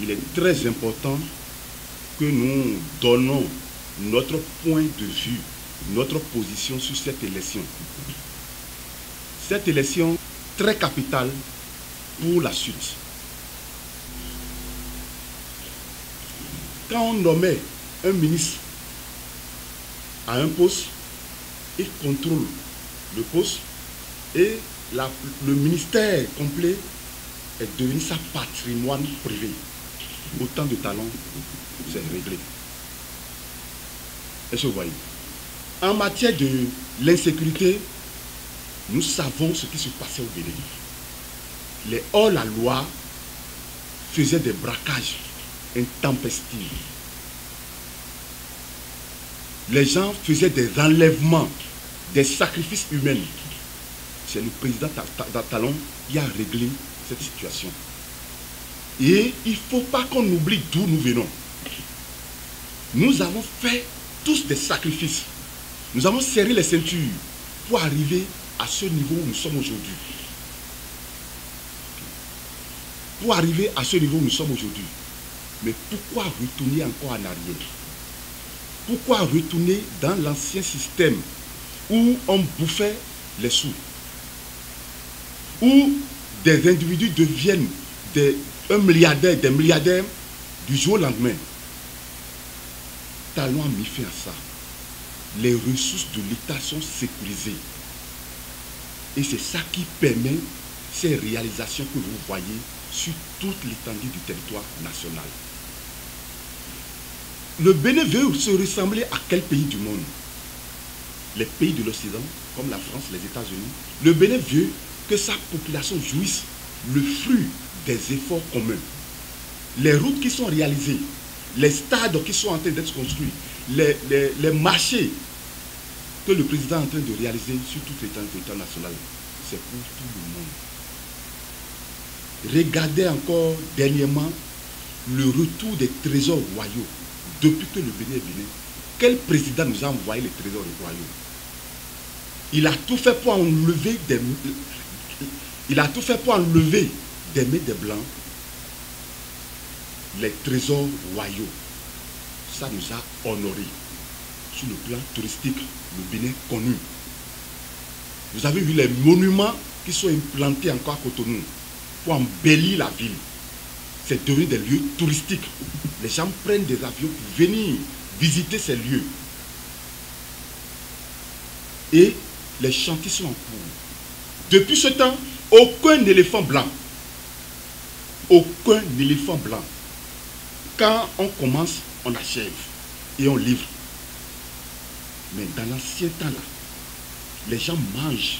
il est très important que nous donnons notre point de vue, notre position sur cette élection. Cette élection très capitale pour la suite. Quand on nommait un ministre à un poste, il contrôle le poste et le ministère complet est devenu sa patrimoine privé. Autant de talents, c'est réglé. Est-ce que vous voyez? En matière de l'insécurité, nous savons ce qui se passait au Bénin. Les hors-la-loi faisaient des braquages intempestifs. Les gens faisaient des enlèvements, des sacrifices humains. C'est le président Talon qui a réglé cette situation. Et il ne faut pas qu'on oublie d'où nous venons. Nous avons fait tous des sacrifices. Nous avons serré les ceintures pour arriver à ce niveau où nous sommes aujourd'hui. Pour arriver à ce niveau où nous sommes aujourd'hui. Mais pourquoi retourner encore en arrière? Pourquoi retourner dans l'ancien système où on bouffait les sous? Où des individus deviennent des milliardaires du jour au lendemain. Talon a mis fin à ça. Les ressources de l'État sont sécurisées. Et c'est ça qui permet ces réalisations que vous voyez sur toute l'étendue du territoire national. Le Bénin veut se ressembler à quel pays du monde? Les pays de l'Occident, comme la France, les États-Unis. Le Bénin veut que sa population jouisse le fruit des efforts communs. Les routes qui sont réalisées, les stades qui sont en train d'être construits, les marchés que le président est en train de réaliser sur toute l'étendue du territoire national, c'est pour tout le monde. Regardez encore dernièrement le retour des trésors royaux. Depuis que le Bénin est venu, quel président nous a envoyé les trésors royaux? Il a tout fait pour enlever des mains des Blancs les trésors royaux. Ça nous a honorés. Sur le plan touristique, le Bénin connu. Vous avez vu les monuments qui sont implantés encore à Cotonou pour embellir la ville. C'est devenu des lieux touristiques. Les gens prennent des avions pour venir visiter ces lieux. Et les chantiers sont en cours. Depuis ce temps, aucun éléphant blanc. Aucun éléphant blanc. Quand on commence, on achève et on livre. Mais dans l'ancien temps là, les gens mangent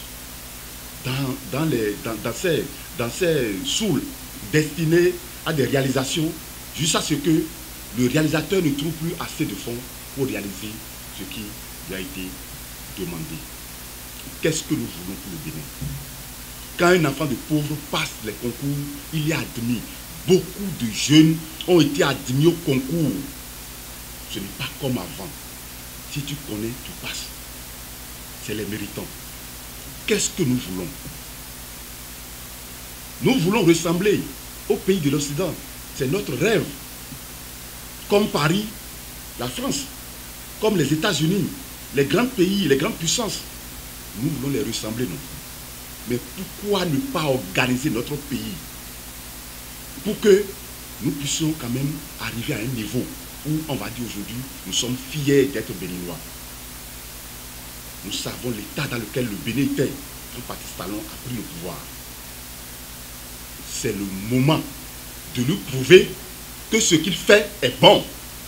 dans ces soules destinées à des réalisations, jusqu'à ce que le réalisateur ne trouve plus assez de fonds pour réaliser ce qui lui a été demandé. Qu'est-ce que nous voulons pour le Bénin? Quand un enfant de pauvre passe les concours, il est admis. Beaucoup de jeunes ont été admis au concours. Ce n'est pas comme avant. Si tu connais, tu passes. C'est les méritants. Qu'est-ce que nous voulons? Nous voulons ressembler au pays de l'Occident. C'est notre rêve. Comme Paris, la France, comme les États-Unis, les grands pays, les grandes puissances. Nous voulons les ressembler, non? Mais pourquoi ne pas organiser notre pays pour que nous puissions quand même arriver à un niveau où on va dire aujourd'hui, nous sommes fiers d'être béninois. Nous savons l'état dans lequel le Bénin était quand Patrice Talon a pris le pouvoir. C'est le moment de lui prouver que ce qu'il fait est bon.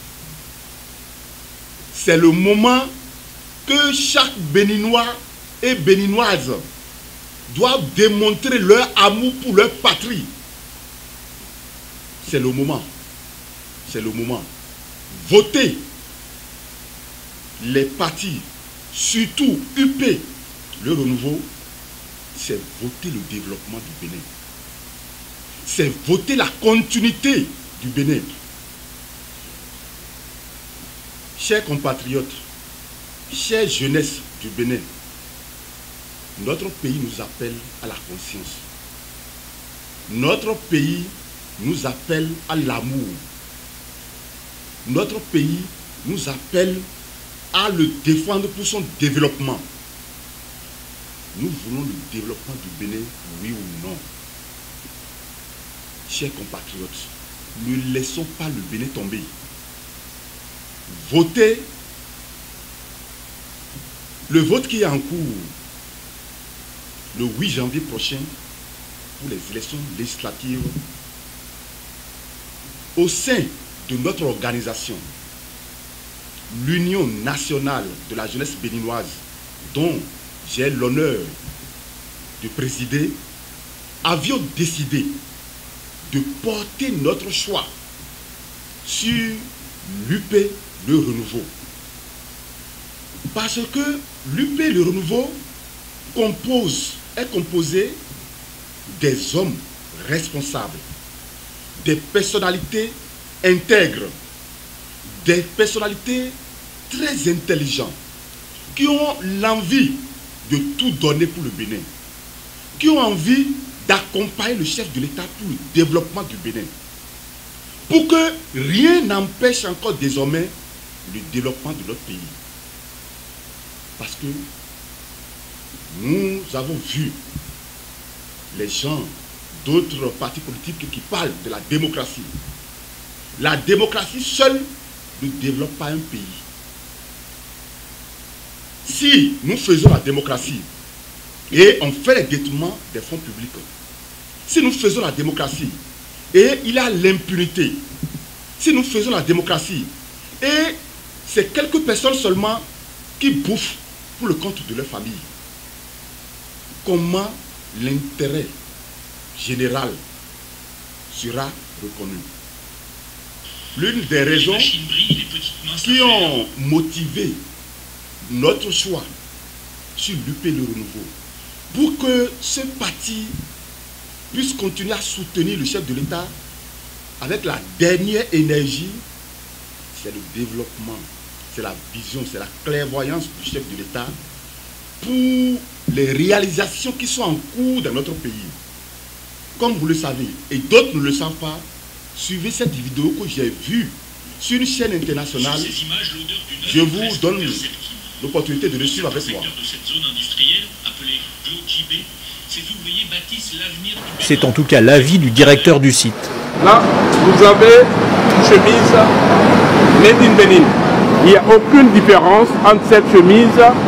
C'est le moment que chaque Béninois et Béninoise doivent démontrer leur amour pour leur patrie. C'est le moment. C'est le moment. Votez les partis, surtout UP, le renouveau, c'est voter le développement du Bénin. C'est voter la continuité du Bénin. Chers compatriotes, chère jeunesse du Bénin, notre pays nous appelle à la conscience. Notre pays nous appelle à l'amour. Notre pays nous appelle à le défendre pour son développement. Nous voulons le développement du Bénin, oui ou non? Chers compatriotes, ne laissons pas le Bénin tomber. Votez. Le vote qui est en cours le 8 janvier prochain pour les élections législatives au sein de notre organisation, l'Union nationale de la jeunesse béninoise, dont j'ai l'honneur de présider, avions décidé de porter notre choix sur l'UP Le Renouveau. Parce que l'UP Le Renouveau est composé des hommes responsables, des personnalités intègres, des personnalités très intelligentes, qui ont l'envie de tout donner pour le Bénin, qui ont envie d'accompagner le chef de l'État pour le développement du Bénin, pour que rien n'empêche encore désormais le développement de notre pays. Parce que nous avons vu les gens d'autres partis politiques qui parlent de la démocratie. La démocratie seule ne développe pas un pays. Si nous faisons la démocratie et on fait les détournements des fonds publics, si nous faisons la démocratie et il y a l'impunité, si nous faisons la démocratie et c'est quelques personnes seulement qui bouffent pour le compte de leur famille, comment l'intérêt général sera reconnu? L'une des raisons qui ont motivé notre choix sur l'UP Le Renouveau, pour que ce parti puisse continuer à soutenir le chef de l'État avec la dernière énergie, c'est le développement, c'est la vision, c'est la clairvoyance du chef de l'État pour les réalisations qui sont en cours dans notre pays. Comme vous le savez, et d'autres ne le savent pas, suivez cette vidéo que j'ai vue sur une chaîne internationale. Je vous donne l'opportunité de le suivre avec moi. C'est en tout cas l'avis du directeur du site. Là, vous avez une chemise made in Bénin. Il n'y a aucune différence entre cette chemise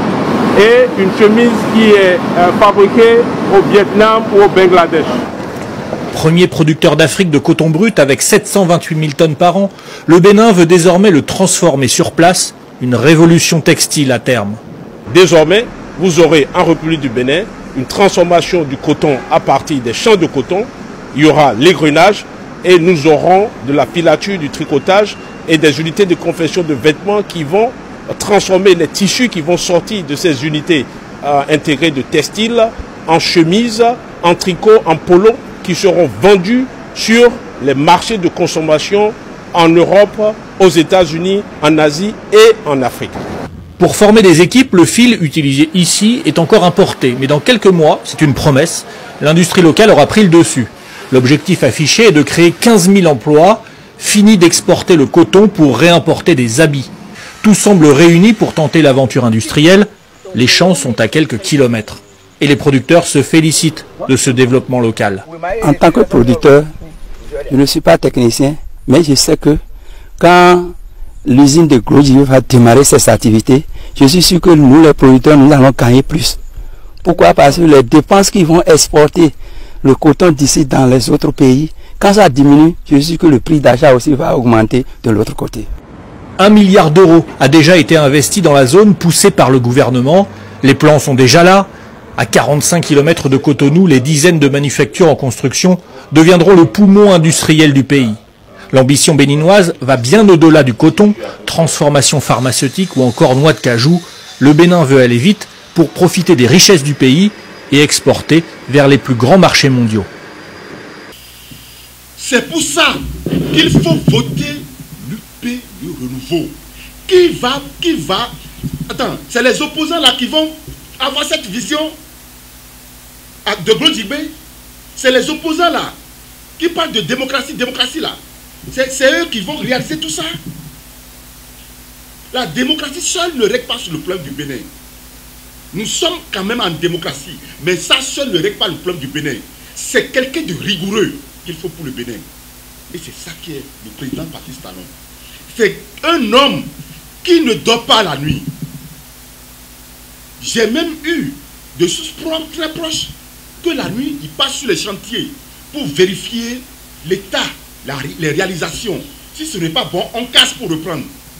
et une chemise qui est fabriquée au Vietnam ou au Bangladesh. Premier producteur d'Afrique de coton brut avec 728 000 tonnes par an, le Bénin veut désormais le transformer sur place, une révolution textile à terme. Désormais, vous aurez en République du Bénin une transformation du coton à partir des champs de coton. Il y aura l'égrenage et nous aurons de la filature, du tricotage et des unités de confection de vêtements qui vont transformer les tissus qui vont sortir de ces unités intégrées de textile en chemises, en tricot, en polo, qui seront vendus sur les marchés de consommation en Europe, aux États-Unis, en Asie et en Afrique. Pour former des équipes, le fil utilisé ici est encore importé. Mais dans quelques mois, c'est une promesse, l'industrie locale aura pris le dessus. L'objectif affiché est de créer 15 000 emplois, fini d'exporter le coton pour réimporter des habits. Tout semble réuni pour tenter l'aventure industrielle. Les champs sont à quelques kilomètres. Et les producteurs se félicitent de ce développement local. En tant que producteur, je ne suis pas technicien, mais je sais que quand l'usine de Gros Givet va démarrer ses activités, je suis sûr que nous, les producteurs, nous allons gagner plus. Pourquoi? Parce que les dépenses qui vont exporter le coton d'ici dans les autres pays, quand ça diminue, je suis sûr que le prix d'achat aussi va augmenter de l'autre côté. 1 milliard d'euros a déjà été investi dans la zone poussée par le gouvernement. Les plans sont déjà là. À 45 km de Cotonou, les dizaines de manufactures en construction deviendront le poumon industriel du pays. L'ambition béninoise va bien au-delà du coton, transformation pharmaceutique ou encore noix de cajou. Le Bénin veut aller vite pour profiter des richesses du pays et exporter vers les plus grands marchés mondiaux. C'est pour ça qu'il faut voter l'UP Le Renouveau. Qui va... Attends, c'est les opposants là qui vont avoir cette vision de Gros Givet. C'est les opposants là qui parlent de démocratie là. C'est eux qui vont réaliser tout ça. La démocratie seule ne règle pas sur le problème du Bénin. Nous sommes quand même en démocratie, mais ça seul ne règle pas le problème du Bénin. C'est quelqu'un de rigoureux qu'il faut pour le Bénin. Et c'est ça qui est le président Patrice Talon. C'est un homme qui ne dort pas la nuit. J'ai même eu des sources très proches que la nuit, il passe sur les chantiers pour vérifier l'état, les réalisations. Si ce n'est pas bon, on casse pour reprendre.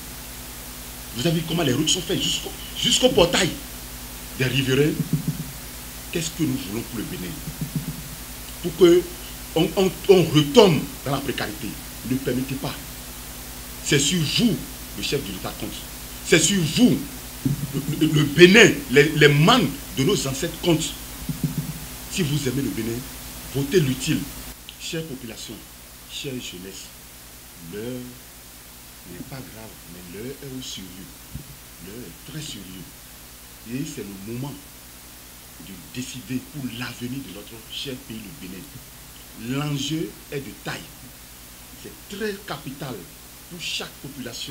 Vous avez vu comment les routes sont faites jusqu'au portail des riverains. Qu'est-ce que nous voulons pour le Bénin? Pour que on retombe dans la précarité. Ne permettez pas. C'est sur vous, le chef de l'État compte. C'est sur vous, le Bénin, les mannes de nos ancêtres comptent. Si vous aimez le Bénin, votez l'utile. Chère population, chère jeunesse, l'heure n'est pas grave, mais l'heure est au sérieux. L'heure est très sérieux. Et c'est le moment de décider pour l'avenir de notre cher pays, le Bénin. L'enjeu est de taille. C'est très capital pour chaque population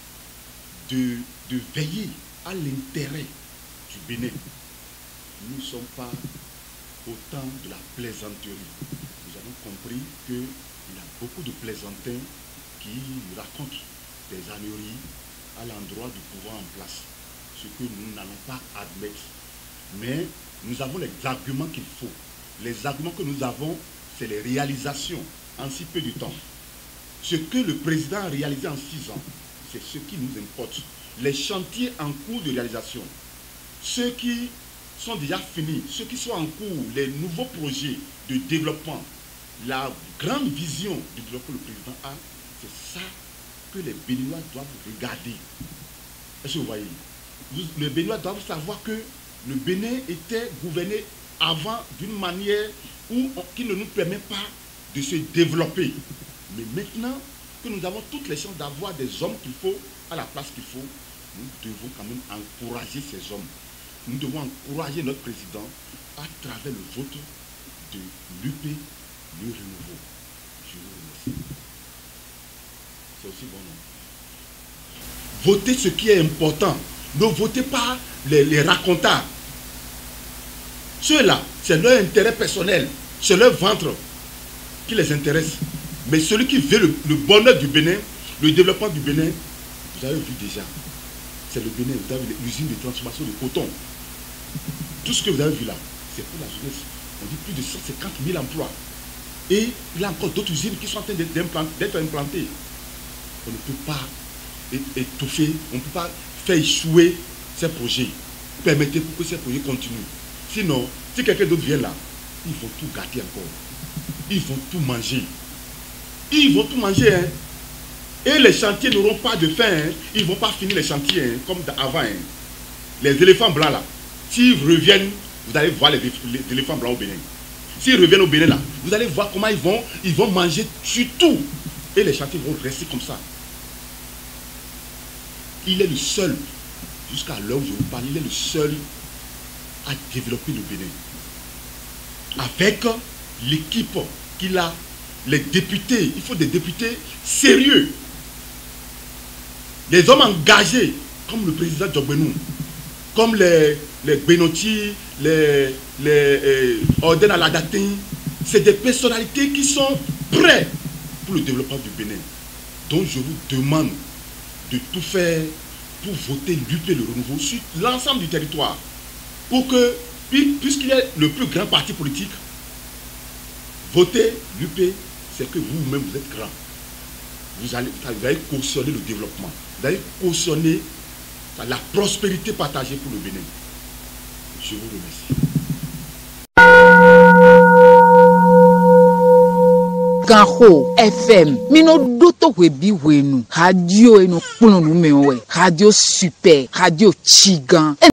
de veiller à l'intérêt du Bénin. Nous ne sommes pas au temps de la plaisanterie. Nous avons compris qu'il y a beaucoup de plaisantins qui nous racontent des âneries à l'endroit du pouvoir en place. Ce que nous n'allons pas admettre. Mais nous avons les arguments qu'il faut. Les arguments que nous avons, c'est les réalisations en si peu de temps. Ce que le président a réalisé en 6 ans, c'est ce qui nous importe. Les chantiers en cours de réalisation, ceux qui sont déjà finis, ceux qui sont en cours, les nouveaux projets de développement, la grande vision du développement que le président a, c'est ça que les Béninois doivent regarder. Est-ce que vous voyez? Les Béninois doivent savoir que le Bénin était gouverné avant d'une manière qui ne nous permet pas de se développer. Mais maintenant que nous avons toutes les chances d'avoir des hommes qu'il faut à la place qu'il faut, nous devons quand même encourager ces hommes. Nous devons encourager notre président à travers le vote de l'UP, le renouveau. Je vous remercie. C'est aussi bon, non? Votez ce qui est important. Ne votez pas les racontars. Ceux-là, c'est leur intérêt personnel, c'est leur ventre qui les intéresse. Mais celui qui veut le bonheur du Bénin, le développement du Bénin, vous avez vu déjà, c'est le Bénin, vous avez l'usine de transformation de coton. Tout ce que vous avez vu là, c'est pour la jeunesse. On dit plus de 150 000 emplois. Et il y a encore d'autres usines qui sont en train d'être implantées. On ne peut pas étouffer, on ne peut pas faire échouer ces projets. Permettez pour que ces projets continuent. Sinon, si quelqu'un d'autre vient là, ils vont tout gâter encore. Ils vont tout manger. Ils vont tout manger. Hein. Et les chantiers n'auront pas de fin. Hein. Ils ne vont pas finir les chantiers hein, comme avant. Hein. Les éléphants blancs là, s'ils reviennent, vous allez voir les éléphants blancs au Bénin. S'ils reviennent au Bénin là, vous allez voir comment ils vont manger sur tout. Et les chantiers vont rester comme ça. Il est le seul, jusqu'à l'heure où je vous parle, il est le seul à développer le Bénin. Avec l'équipe qu'il a, les députés, il faut des députés sérieux. Des hommes engagés, comme le président Djogbenou, comme les Benoti, les Orden Aladatin. C'est des personnalités qui sont prêtes pour le développement du Bénin. Donc je vous demande de tout faire pour voter l'UP le renouveau sur l'ensemble du territoire. Pour que, puisqu'il est le plus grand parti politique, voter l'UP, c'est que vous-même vous êtes grand. Vous allez cautionner le développement. Vous allez cautionner la prospérité partagée pour le Bénin. Je vous remercie. Ganho FM mino doto webi wenu radio eno kuno numewe radio super radio chigan